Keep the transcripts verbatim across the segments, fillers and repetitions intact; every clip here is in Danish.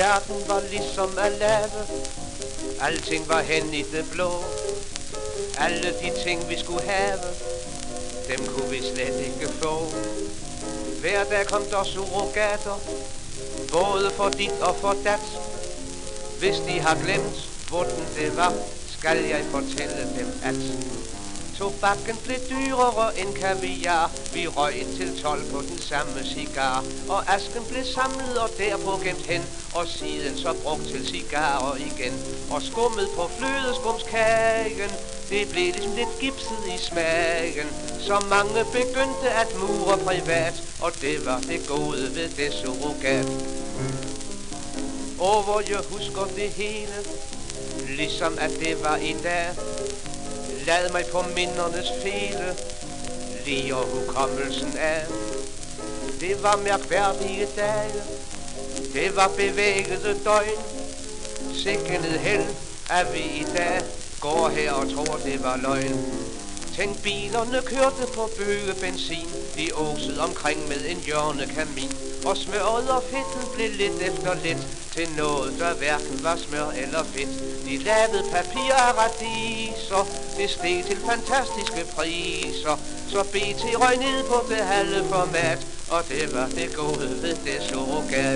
verden var ligesom at lave. Alting var hen i det blå. Alle de ting vi skulle have, dem kunne vi slet ikke få. Hver dag kom der surrogater, både for dit og for dat. Hvis de har glemt, hvordan det var, skal jeg fortælle dem, at tobakken blev dyrere end kaviar. Vi røg til tolv på den samme cigar, og asken blev samlet og derpå gemt hen, og siden så brugt til cigarer igen. Og skummet på flødeskumskagen, det blev ligesom lidt gipset i smagen. Så mange begyndte at mure privat, og det var det gode ved det Surrogat. Og hvor jeg husker det hele, ligesom at det var i dag. Lad mig på mindernes fele lige hukommelsen af. Det var mærkværdige dage, det var bevægede døgn. Sikkenet held, at vi i dag går her og tror det var løgn. Tænk, bilerne kørte på bøgebenzin, de osede omkring med en hjørnekamin. Og smøret og fedten blev lidt efter lidt til noget, der hverken var smør eller fedt. De lavede papir af radiser, det steg til fantastiske priser. Så B T røg ned på det halve format, og det var det gode ved det Surrogat.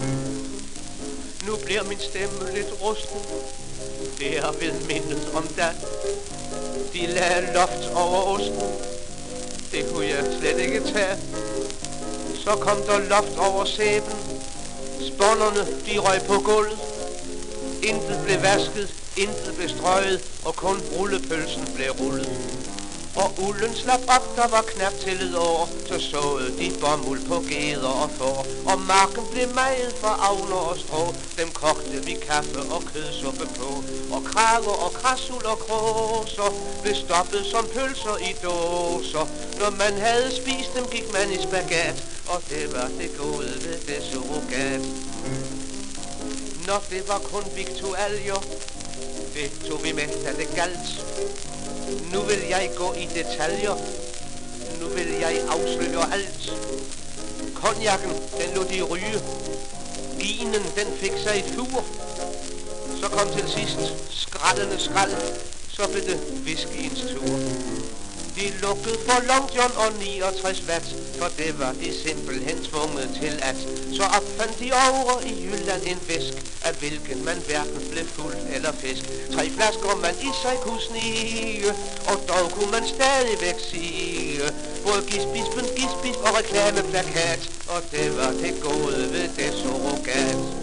Nu bliver min stemme lidt rusten, det er ved mindet om dat. De lagde loft over osten, det kunne jeg slet ikke tage. Så kom der loft over sæben, spånderne de røg på gulvet. Intet blev vasket, intet blev strøget, og kun rullepølsen blev rullet. Og ulden slap op, der var knap til et år, så såede de bomuld på geder og får. Og marken blev meget for avler og strå, dem kogte vi kaffe og kødsuppe på. Og krager og krasul og kråser blev stoppet som pølser i dåser. Når man havde spist dem, gik man i spagat, og det var det gode ved det Surrogat. Når det var kun viktualier, det tog vi med, da det galt. Nu vil jeg gå i detaljer, nu vil jeg afsløre alt. Konjakken, den lå de ryge, vinen, den fik sig et fur. Så kom til sidst skraldende skrald, så blev det whiskyens tur. De lukkede for Long John og niogtres watt, for det var de simpelthen tvunget til at. Så opfandt de over i Jylland en fisk, af hvilken man hverken blev fuld eller fisk. Tre flasker man i sig kunne snige, og dog kunne man stadigvæk sige både gisbispen, gisbis og reklameplakat, og det var det gode ved det Surrogat.